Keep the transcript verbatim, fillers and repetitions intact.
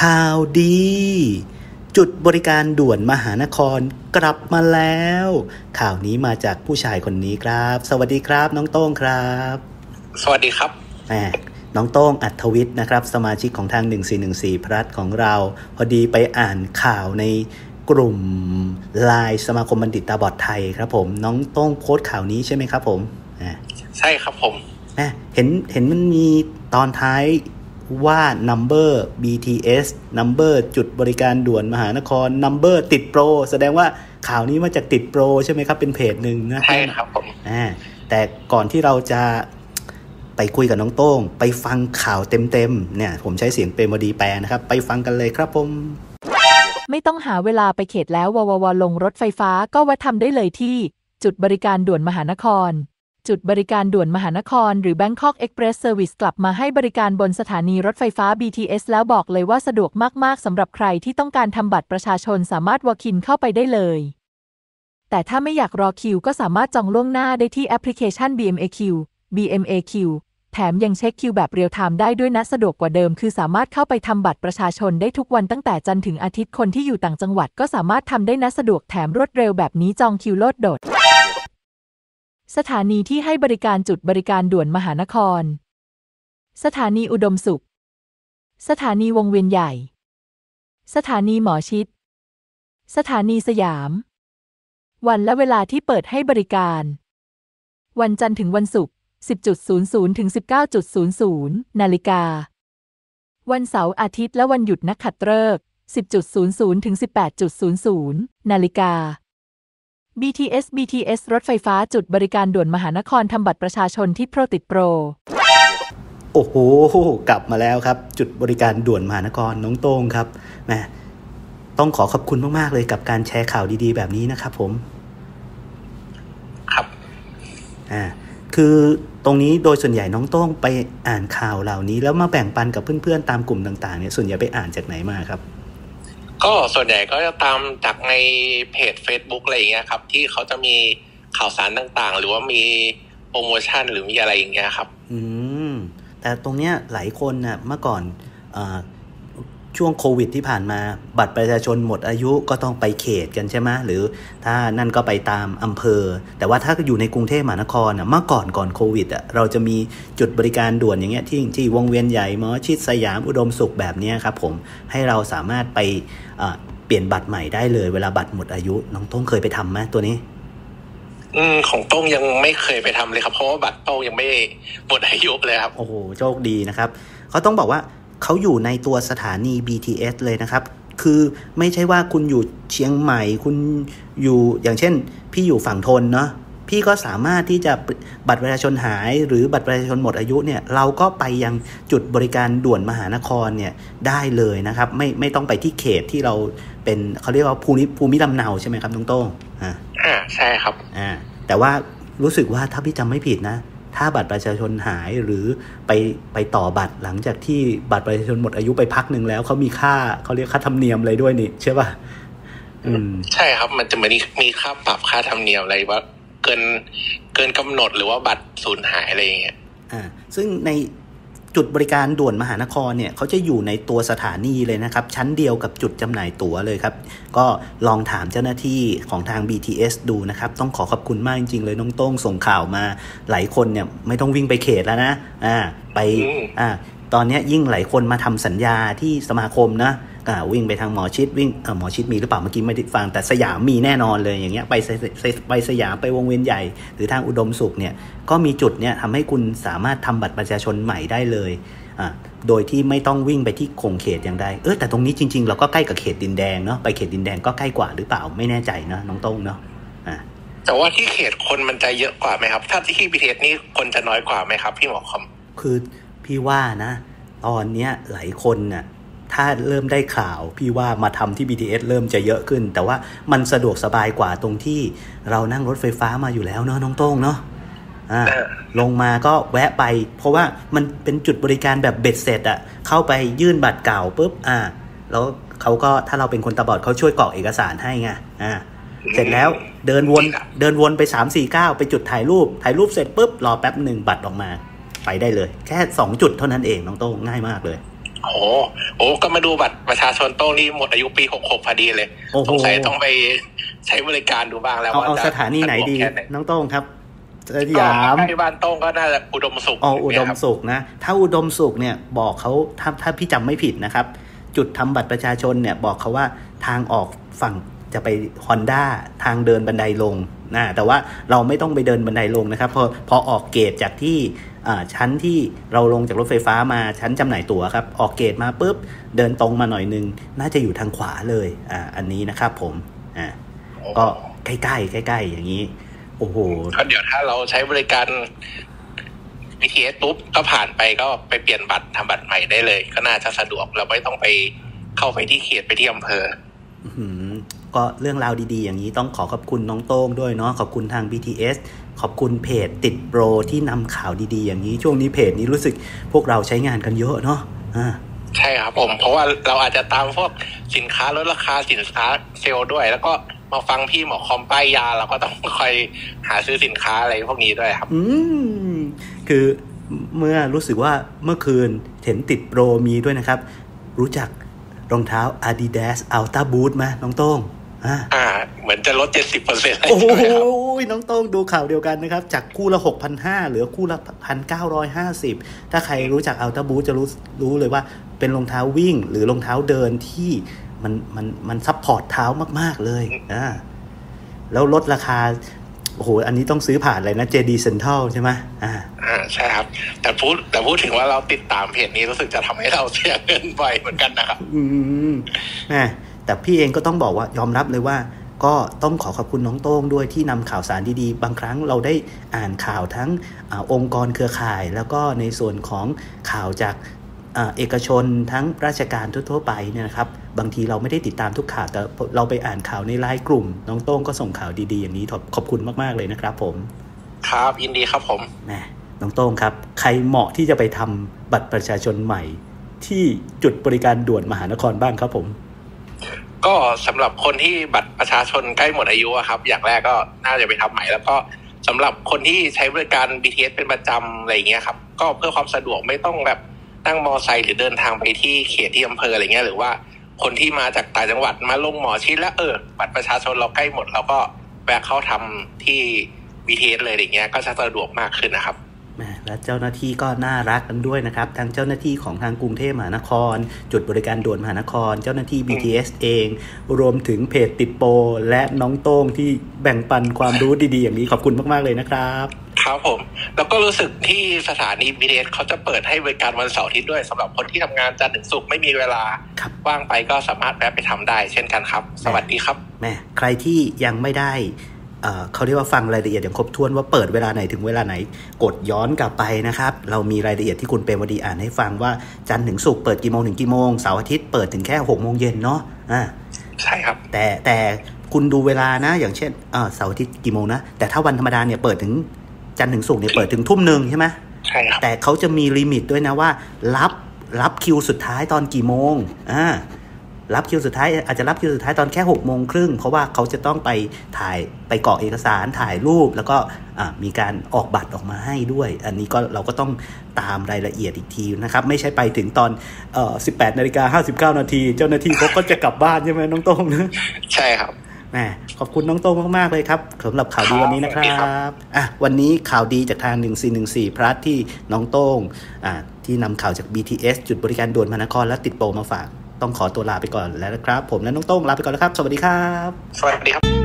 ข่าวดีจุดบริการด่วนมหานครกลับมาแล้วข่าวนี้มาจากผู้ชายคนนี้ครับสวัสดีครับน้องโต้งครับสวัสดีครับแหมน้องโต้งอัธวิทย์นะครับสมาชิกของทางหนึ่งสี่หนึ่งสี่พลัสของเราพอดีไปอ่านข่าวในกลุ่ม ไลน์ สมาคมบัณฑิตตาบอดไทยครับผมน้องโต้งโพสต์ข่าวนี้ใช่ไหมครับผมใช่ครับผมเห็นเห็นมันมีตอนท้ายว่า number บี ที เอส number จุดบริการด่วนมหานคร number ติดโปรแสดงว่าข่าวนี้มาจากติดโปรใช่ไหมครับเป็นเพจหนึ่งนะใช่ครับผมแต่ก่อนที่เราจะไปคุยกับน้องโต้งไปฟังข่าวเต็มๆเนี่ยผมใช้เสียงเปรมวดีแปลนะครับไปฟังกันเลยครับผมไม่ต้องหาเวลาไปเขตแล้ววววลงรถไฟฟ้าก็แวะทำได้เลยที่จุดบริการด่วนมหานครจุดบริการด่วนมหานครหรือ Bangkok Express Service กลับมาให้บริการบนสถานีรถไฟฟ้า บี ที เอส แล้วบอกเลยว่าสะดวกมากๆสำหรับใครที่ต้องการทำบัตรประชาชนสามารถ walk in เข้าไปได้เลยแต่ถ้าไม่อยากรอคิวก็สามารถจองล่วงหน้าได้ที่แอปพลิเคชัน บี เอ็ม เอ คิว บี เอ็ม เอ คิว แถมยังเช็คคิวแบบเรียลไทม์ได้ด้วยนะสะดวกกว่าเดิมคือสามารถเข้าไปทำบัตรประชาชนได้ทุกวันตั้งแต่จันทร์ถึงอาทิตย์คนที่อยู่ต่างจังหวัดก็สามารถทำได้นะสะดวกแถมรวดเร็วแบบนี้จองคิวโลดโดดสถานีที่ให้บริการจุดบริการด่วนมหานครสถานีอุดมสุขสถานีวงเวียนใหญ่สถานีหมอชิตสถานีสยามวันและเวลาที่เปิดให้บริการวันจันทร์ถึงวันศุกร์ สิบนาฬิกา ถึง สิบเก้านาฬิกาวันเสาร์อาทิตย์และวันหยุดนักขัตฤกษ์ สิบนาฬิกา ถึง สิบแปดนาฬิกาบี ที เอส บี ที เอส รถไฟฟ้าจุดบริการด่วนมหานครทำบัตรประชาชนที่โปรติดโปรโอ้โหกลับมาแล้วครับจุดบริการด่วนมหานครน้องโต้งครับแหมต้องขอขอบคุณมากๆเลยกับการแชร์ข่าวดีๆแบบนี้นะครับผมครับอ่าคือตรงนี้โดยส่วนใหญ่น้องโต้งไปอ่านข่าวเหล่านี้แล้วมาแบ่งปันกับเพื่อนๆตามกลุ่มต่างๆเนี่ยส่วนใหญ่ไปอ่านจากไหนมาครับก็ส่วนใหญ่ก็จะตามจากในเพจ Facebook อะไรอย่างเงี้ยครับที่เขาจะมีข่าวสารต่างๆหรือว่ามีโปรโมชั่นหรือมีอะไรอย่างเงี้ยครับอืมแต่ตรงเนี้ยหลายคนน่ะเมื่อก่อนเอ่อช่วงโควิดที่ผ่านมาบัตรประชาชนหมดอายุก็ต้องไปเขตกันใช่ไหมหรือถ้านั่นก็ไปตามอำเภอแต่ว่าถ้าอยู่ในกรุงเทพมหานครอ่ะเมื่อก่อนก่อนโควิดอ่ะเราจะมีจุดบริการด่วนอย่างเงี้ยที่ที่วงเวียนใหญ่หมอชิดสยามอุดมสุขแบบนี้ครับผมให้เราสามารถไปเปลี่ยนบัตรใหม่ได้เลยเวลาบัตรหมดอายุน้องโต้งเคยไปทำไหมตัวนี้อืมของโต้งยังไม่เคยไปทำเลยครับเพราะว่าบัตรโต้งยังไม่หมดอายุเลยครับโอ้โหโชคดีนะครับเขาต้องบอกว่าเขาอยู่ในตัวสถานี บี ที เอส เลยนะครับคือไม่ใช่ว่าคุณอยู่เชียงใหม่คุณอยู่อย่างเช่นพี่อยู่ฝั่งทนเนาะพี่ก็สามารถที่จะบัตรประชาชนหายหรือบัตรประชาชนหมดอายุเนี่ยเราก็ไปยังจุดบริการด่วนมหานครเนี่ยได้เลยนะครับไม่ไม่ต้องไปที่เขตที่เราเป็นเขาเรียกว่าภูมิภูมิลำเนาใช่ไหมครับน้องโต้งอ่าอ่าใช่ครับอ่าแต่ว่ารู้สึกว่าถ้าพี่จำไม่ผิดนะถ้าบัตรประชาชนหายหรือไปไปต่อบัตรหลังจากที่บัตรประชาชนหมดอายุไปพักหนึ่งแล้วเขามีค่าเขาเรียกค่าธรรมเนียมอะไรด้วยนี่ใช่ป่ะอืมใช่ครับมันจะมีมีค่าปรับค่าธรรมเนียมอะไรว่าเกินเกินกำหนดหรือว่าบัตรสูญหายอะไรอย่างเงี้ยอ่าซึ่งในจุดบริการด่วนมหานครเนี่ยเขาจะอยู่ในตัวสถานีเลยนะครับชั้นเดียวกับจุดจำหน่ายตั๋วเลยครับก็ลองถามเจ้าหน้าที่ของทาง บี ที เอส ดูนะครับต้องขอขอบคุณมากจริงๆเลยน้องโต้งส่งข่าวมาหลายคนเนี่ยไม่ต้องวิ่งไปเขตแล้วนะอ่าไปอ่าตอนนี้ยิ่งหลายคนมาทำสัญญาที่สมาคมนะอ่าวิ่งไปทางหมอชิดวิ่งเออหมอชิดมีหรือเปล่าเมื่อกี้ไม่ได้ฟังแต่สยามมีแน่นอนเลยอย่างเงี้ยไปไปสยามไปวงเวียนใหญ่หรือทางอุดมสุขเนี่ยก็มีจุดเนี่ยทำให้คุณสามารถทำบัตรประชาชนใหม่ได้เลยอ่าโดยที่ไม่ต้องวิ่งไปที่โครงเขตอย่างใดเออแต่ตรงนี้จริงๆเราก็ใกล้กับเขตดินแดงเนาะไปเขตดินแดงก็ใกล้กว่าหรือเปล่าไม่แน่ใจนะน้องโต้งเนาะอ่าแต่ว่าที่เขตคนมันจะเยอะกว่าไหมครับถ้าที่บี ที เอสนี่คนจะน้อยกว่าไหมครับพี่หมอคอมคือพี่ว่านะตอนเนี้ยหลายคนน่ะถ้าเริ่มได้ข่าวพี่ว่ามาทำที่ บี ที เอส เริ่มจะเยอะขึ้นแต่ว่ามันสะดวกสบายกว่าตรงที่เรานั่งรถไฟฟ้ามาอยู่แล้วเนาะน้องโต้งเนาะอ่าลงมาก็แวะไปเพราะว่ามันเป็นจุดบริการแบบเบ็ดเสร็จอ่ะเข้าไปยื่นบัตรเก่าปุ๊บอ่าแล้วเขาก็ถ้าเราเป็นคนตาบอดเขาช่วยกรอกเอกสารให้ไงอ่าเสร็จแล้วเดินวนเดินวนไปสาม สี่ เก้าไปจุดถ่ายรูปถ่ายรูปเสร็จปุ๊บรอแป๊บนึงบัตรออกมาไปได้เลยแค่สองจุดเท่านั้นเองน้องโต้งง่ายมากเลยโอ้โหก็มาดูบัตรประชาชนโต้งนี่หมดอายุปีหกสิบหกพอดีเลยสงสัยต้องไปใช้บริการดูบ้างแล้วว่าเอาสถานีไหนดีน้องโต้งครับสยามที่บ้านโต้งก็น่าจะอุดมสุขอ๋ออุดมสุขนะถ้าอุดมสุขเนี่ยบอกเขาถ้าถ้าพี่จำไม่ผิดนะครับจุดทำบัตรประชาชนเนี่ยบอกเขาว่าทางออกฝั่งจะไป Honda ทางเดินบันไดลงนะแต่ว่าเราไม่ต้องไปเดินบันไดลงนะครับพอพอออกเกตจากที่ชั้นที่เราลงจากรถไฟฟ้ามาชั้นจำหน่ายตั๋วครับออกเกตมาปุ๊บเดินตรงมาหน่อยนึงน่าจะอยู่ทางขวาเลยอ่าอันนี้นะครับผมอ่าก็ใกล้ๆใกล้ๆอย่างนี้โอ้โหเดี๋ยวถ้าเราใช้บริการ บี ที เอส ปุ๊บก็ผ่านไปก็ไปเปลี่ยนบัตรทำบัตรใหม่ได้เลยก็น่าจะสะดวกเราไม่ต้องไปเข้าไปที่เขตไปที่อำเภอก็เรื่องราวดีๆอย่างนี้ต้องขอขอบคุณน้องโต้งด้วยเนาะขอบคุณทาง บี ที เอส ขอบคุณเพจติดโปรที่นำข่าวดีๆอย่างนี้ช่วงนี้เพจนี้รู้สึกพวกเราใช้งานกันเยอะเนาะอ่าใช่ครับผมเพราะว่าเราอาจจะตามพวกสินค้าลดราคาสินค้าเซลล์ด้วยแล้วก็มาฟังพี่หมอคอมป้ายยาเราก็ต้องคอยหาซื้อสินค้าอะไรพวกนี้ด้วยครับอืมคือเมื่อรู้สึกว่าเมื่อคืนเห็นติดโปรมีด้วยนะครับรู้จักรองเท้า Adidas Ultra Boost มั้ยน้องโต้งอ่าอ่าเหมือนจะลด เจ็ดสิบเปอร์เซ็นต์โอ้โหน้องโต้งดูข่าวเดียวกันนะครับจากคู่ละ หกพันห้าร้อย เหลือคู่ละ หนึ่งพันเก้าร้อยห้าสิบ ถ้าใครรู้จัก Ultra Boost จะรู้รู้เลยว่าเป็นรองเท้าวิ่งหรือรองเท้าเดินที่มันมันมันซัพพอร์ตเท้ามากๆเลยอ่าแล้วลดราคาโอ้โหอันนี้ต้องซื้อผ่านอะไรนะ เจ ดี Central ใช่ไหมอ่าอ่าใช่ครับแต่พูดแต่พูดถึงว่าเราติดตามเพจนี้รู้สึกจะทำให้เราเสียเงินบ่อยเหมือนกันนะครับอืมแหมแต่พี่เองก็ต้องบอกว่ายอมรับเลยว่าก็ต้องขอขอบคุณน้องโต้งด้วยที่นำข่าวสารดีๆบางครั้งเราได้อ่านข่าวทั้งอองค์กรเครือข่ายแล้วก็ในส่วนของข่าวจากเอกชนทั้งราชการทั่วๆไปเนี่ยนะครับบางทีเราไม่ได้ติดตามทุกข่าวแต่เราไปอ่านข่าวในไลน์กลุ่มน้องโต้งก็ส่งข่าวดีๆอย่างนี้ขอบคุณมากๆเลยนะครับผมครับยินดีครับผมแหมน้องโต้งครับใครเหมาะที่จะไปทำบัตรประชาชนใหม่ที่จุดบริการด่วนมหานครบ้างครับผมก็สำหรับคนที่บัตรประชาชนใกล้หมดอายุครับอย่างแรกก็น่าจะไปทำใหม่แล้วก็สำหรับคนที่ใช้บริการ บี ที เอส เป็นประจำอะไรอย่างเงี้ยครับก็เพื่อความสะดวกไม่ต้องแบบนั่งมอไซค์หรือเดินทางไปที่เขตที่อำเภออะไรเงี้ยหรือว่าคนที่มาจากต่างจังหวัดมาลงหมอชิดแล้วเออบัตรประชาชนเราใกล้หมดเราก็แวะเข้าทำที่ บี ที เอส เลยอย่างเงี้ยก็จะสะดวกมากขึ้นนะครับและเจ้าหน้าที่ก็น่ารักกันด้วยนะครับทั้งเจ้าหน้าที่ของทางกรุงเทพมหานครจุดบริการด่วนมหานครเจ้าหน้าที่ บี ที เอส เองรวมถึงเพจติดโปรและน้องโต้งที่แบ่งปันความรู้ดีๆอย่างนี้ขอบคุณมากๆเลยนะครับครับผมแล้วก็รู้สึกที่สถานี บี ที เอส เขาจะเปิดให้บริการวันเสาร์อาทิตย์ด้วยสำหรับคนที่ทำงานจันทร์ถึงศุกร์ไม่มีเวลาว่างไปก็สามารถแวะไปทำได้เช่นกันครับสวัสดีครับแม่ใครที่ยังไม่ได้เอ่อเขาเรียกว่าฟังรายละเอียดอย่างครบถ้วนว่าเปิดเวลาไหนถึงเวลาไหนกดย้อนกลับไปนะครับเรามีรายละเอียดที่คุณเปรมวดีอ่านให้ฟังว่าจันทร์ถึงศุกร์เปิดกี่โมงถึงกี่โมงเสาร์อาทิตย์เปิดถึงแค่หกโมงเย็นเนาะอ่าใช่ครับแต่แต่คุณดูเวลานะอย่างเช่นเอ่อเสาร์อาทิตย์กี่โมงนะแต่ถ้าวันธรรมดาเนี่ยเปิดถึงจันทร์ถึงศุกร์เนี่ยเปิดถึงทุ่มนึงใช่ไหมใช่ครับแต่เขาจะมีลิมิตด้วยนะว่ารับรับคิวสุดท้ายตอนกี่โมงอ่ารับคิวสุดท้ายอาจจะรับคิวสุดท้ายตอนแค่หกโมงครึ่งเพราะว่าเขาจะต้องไปถ่ายไปกรอกเอกสารถ่ายรูปแล้วก็มีการออกบัตรออกมาให้ด้วยอันนี้ก็เราก็ต้องตามรายละเอียดอีกทีนะครับไม่ใช่ไปถึงตอนเอ่อ สิบแปดนาฬิกาห้าสิบเก้านาทีเจ้าหน้าที่เขาก็จะกลับบ้านใช่ไหมน้องโต้งนะใช่ครับแหมขอบคุณน้องโต้งมากๆเลยครับสำหรับข่าวดีวันนี้นะครับอ่ะวันนี้ข่าวดีจากทางหนึ่งสี่หนึ่งสี่พลัสที่น้องโต้งอ่าที่นำข่าวจาก บี ที เอส จุดบริการด่วนมหานครและติดโปรมาฝากต้องขอตัวลาไปก่อนแล้วนะครับผมและน้องโต้งลาไปก่อนแล้วครับสวัสดีครับสวัสดีครับ